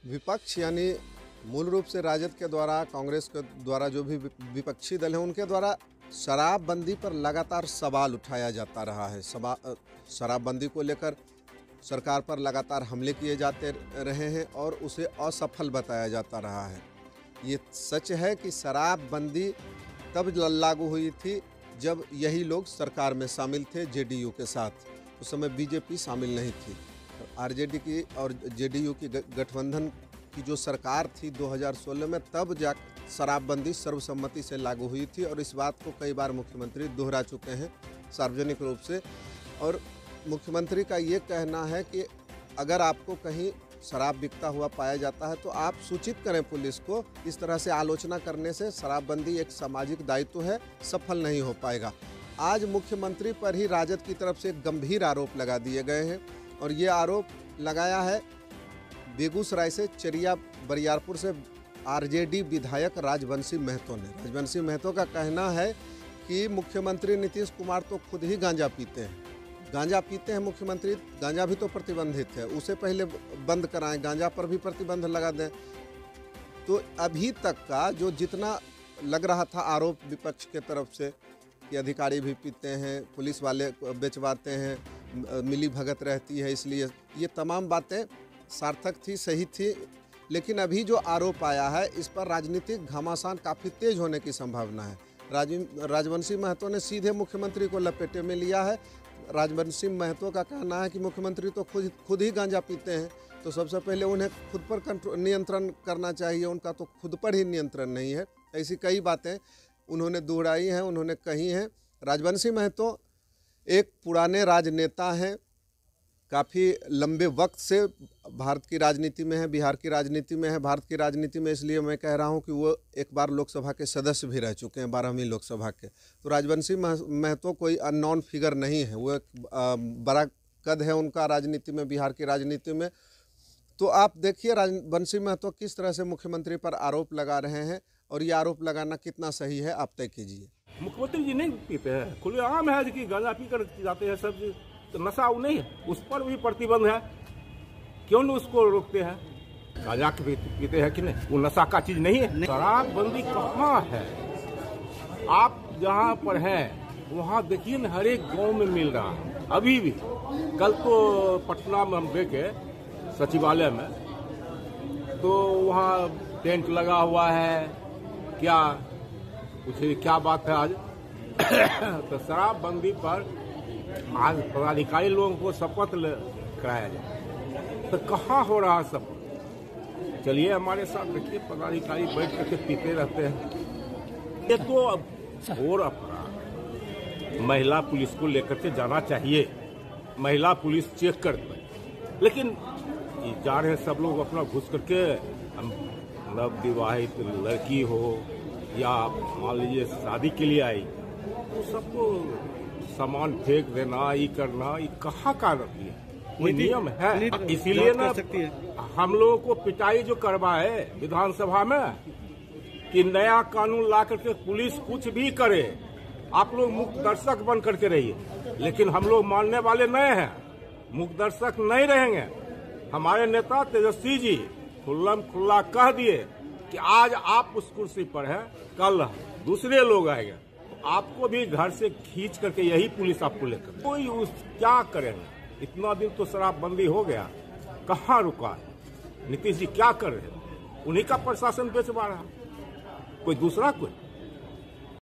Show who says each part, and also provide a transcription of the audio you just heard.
Speaker 1: विपक्ष यानी मूल रूप से राजद के द्वारा, कांग्रेस के द्वारा जो भी विपक्षी दल हैं उनके द्वारा शराबबंदी पर लगातार सवाल उठाया जाता रहा है। शराबबंदी को लेकर सरकार पर लगातार हमले किए जाते रहे हैं और उसे असफल बताया जाता रहा है। ये सच है कि शराबबंदी तब लागू हुई थी जब यही लोग सरकार में शामिल थे जेडीयू के साथ। उस समय बीजेपी शामिल नहीं थी। आरजेडी की और जेडीयू की गठबंधन की जो सरकार थी 2016 में, तब जा शराबबंदी सर्वसम्मति से लागू हुई थी और इस बात को कई बार मुख्यमंत्री दोहरा चुके हैं सार्वजनिक रूप से। और मुख्यमंत्री का ये कहना है कि अगर आपको कहीं शराब बिकता हुआ पाया जाता है तो आप सूचित करें पुलिस को। इस तरह से आलोचना करने से शराबबंदी एक सामाजिक दायित्व है, सफल नहीं हो पाएगा। आज मुख्यमंत्री पर ही राजद की तरफ से एक गंभीर आरोप लगा दिए गए हैं और ये आरोप लगाया है बेगूसराय से चरिया बरियारपुर से आरजेडी विधायक राजवंशी महतो ने। राजवंशी महतो का कहना है कि मुख्यमंत्री नीतीश कुमार तो खुद ही गांजा पीते हैं मुख्यमंत्री। गांजा भी तो प्रतिबंधित है, उसे पहले बंद कराएं, गांजा पर भी प्रतिबंध लगा दें। तो अभी तक का जो जितना लग रहा था आरोप विपक्ष के तरफ से कि अधिकारी भी पीते हैं, पुलिस वाले बेचवाते हैं, मिली भगत रहती है, इसलिए ये तमाम बातें सार्थक थी, सही थी। लेकिन अभी जो आरोप आया है इस पर राजनीतिक घमासान काफ़ी तेज होने की संभावना है। राजवंशी महतो ने सीधे मुख्यमंत्री को लपेटे में लिया है। राजवंशी महतो का कहना है कि मुख्यमंत्री तो खुद ही गांजा पीते हैं, तो सबसे पहले उन्हें खुद पर नियंत्रण करना चाहिए, उनका तो खुद पर ही नियंत्रण नहीं है। ऐसी कई बातें उन्होंने दोहराई हैं, उन्होंने कही हैं। राजवंशी महतो एक पुराने राजनेता हैं, काफ़ी लंबे वक्त से भारत की राजनीति में है, बिहार की राजनीति में है। भारत की राजनीति में इसलिए मैं कह रहा हूं कि वो एक बार लोकसभा के सदस्य भी रह चुके हैं, 12वीं लोकसभा के। तो राजवंशी महतो कोई अननोन फिगर नहीं है, वो एक बड़ा कद है उनका राजनीति में, बिहार की राजनीति में। तो आप देखिए राजवंशी महतो किस तरह से मुख्यमंत्री पर आरोप लगा रहे हैं और ये आरोप लगाना कितना सही है, आप तय कीजिए।
Speaker 2: मुख्यमंत्री जी नहीं पीते हैं, खुलेआम है कि गांजा पी कर जाते हैं सब, तो नशा नहीं है, उस पर भी प्रतिबंध है। क्यों नहीं उसको रोकते हैं? गांजा पीते हैं कि नहीं, वो नशा का चीज नहीं है। शराबबंदी कहाँ है? आप जहाँ पर हैं वहाँ देखिए न, हर एक गांव में मिल रहा है अभी भी। कल तो पटना में हम देखे सचिवालय में, तो वहाँ टेंट लगा हुआ है। क्या बात है आज? तो शराबबंदी पर आज पदाधिकारी लोगों को शपथ कराया जाए, तो कहाँ हो रहा सब? चलिए हमारे साथ देखिए, पदाधिकारी बैठ करके पीते रहते हैं। ये तो और अपराध महिला पुलिस को लेकर के जाना चाहिए, महिला पुलिस चेक कर दे। लेकिन ये जा रहे सब लोग अपना घुस करके, नव विवाहित लड़की हो या मान लीजिए शादी के लिए आई, तो सबको सामान फेंक देना, ये करना, ये कहाँ का है? कोई नियम है? इसीलिए ना हम लोगों को पिटाई जो करवाए विधानसभा में कि नया कानून ला करके पुलिस कुछ भी करे, आप लोग मुक्त दर्शक बन करके रहिए। लेकिन हम लोग मानने वाले नए हैं, मुक्त दर्शक नहीं रहेंगे। हमारे नेता तेजस्वी जी खुल्ला कह दिए कि आज आप उस कुर्सी पर हैं, कल दूसरे लोग आएंगे, आपको भी घर से खींच करके यही पुलिस आपको लेकर कोई क्या करेंगे? इतना दिन तो शराबबंदी हो गया, कहाँ रुका है? नीतीश जी क्या कर रहे हैं? उन्हीं का प्रशासन बेचवा रहा, कोई दूसरा कोई